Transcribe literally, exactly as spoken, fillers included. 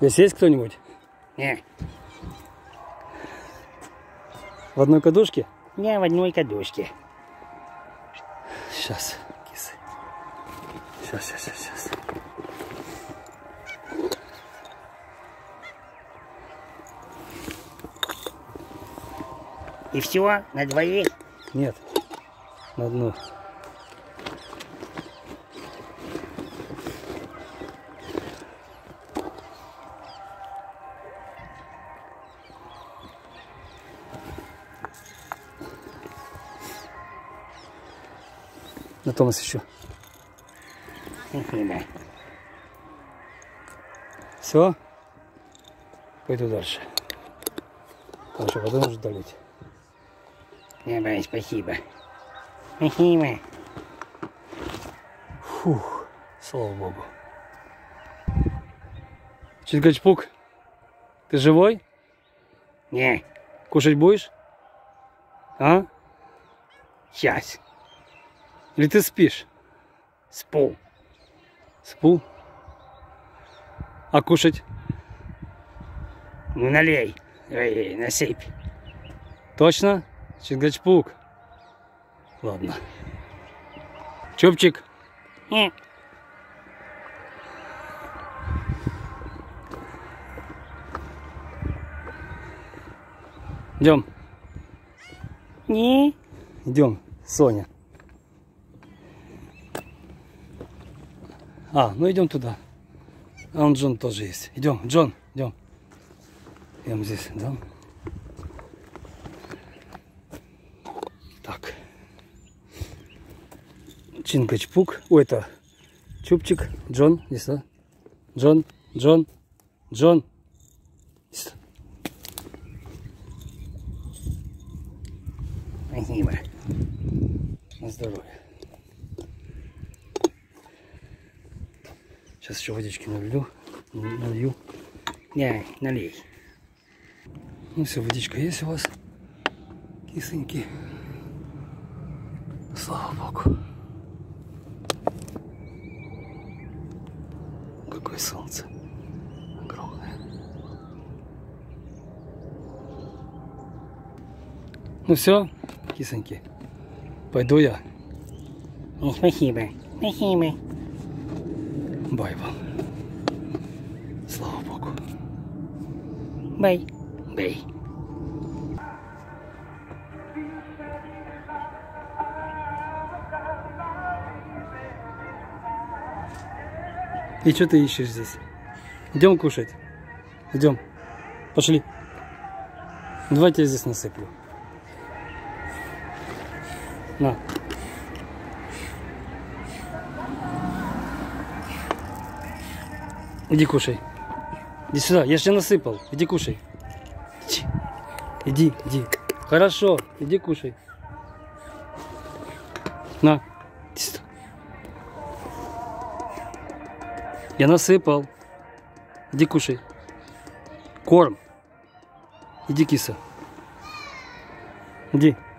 Здесь есть кто-нибудь? Не. В одной кадушке? Не, в одной кадушке. Сейчас, кисы. Сейчас, сейчас, сейчас, сейчас. И все? На двоих? Нет, на одну. На Томас еще. Все? Пойду дальше. Потому что воду нужно долить. Давай, спасибо. Спасибо. Фух, слава богу. Чингачпук, ты живой? Не. Кушать будешь? А? Сейчас. Или ты спишь? Спу. Спу? А кушать? Ну налей. Ой, насыпь. Точно? Чингачпук. Ладно. Чупчик. Не. Идем. Не. Идем, Соня. А, ну идем туда. А он Джон тоже есть. Идем, Джон, идем. Идем здесь, да? Так. Чингачпук. Ой, это Чупчик. Джон, здесь, да? Джон, Джон, Джон. Здесь. Спасибо. На здоровье. Сейчас еще водички налью. Налью. Не, налей. Ну все, водичка есть у вас. Кисоньки. Слава богу. Какое солнце. Огромное. Ну все, кисоньки. Пойду я. Не, спасибо. Спасибо. Бай вам. Слава богу. Бай. Бай. И что ты ищешь здесь? Идем кушать. Идем. Пошли. Давайте я здесь насыплю. На. Иди кушай. Иди сюда. Я же тебе насыпал. Иди кушай. Иди, иди. Хорошо. Иди кушай. На. Иди сюда. Я насыпал. Иди кушай. Корм. Иди, киса. Иди.